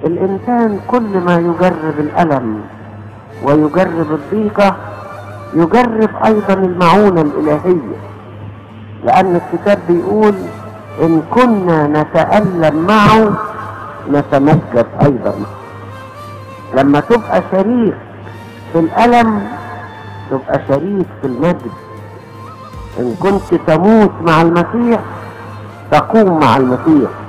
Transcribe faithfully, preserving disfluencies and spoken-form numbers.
الإنسان كل ما يجرب الألم ويجرب الضيقة يجرب أيضا المعونة الإلهية، لأن الكتاب بيقول إن كنا نتألم معه نتمجد أيضا. لما تبقى شريك في الألم تبقى شريك في المجد. إن كنت تموت مع المسيح تقوم مع المسيح.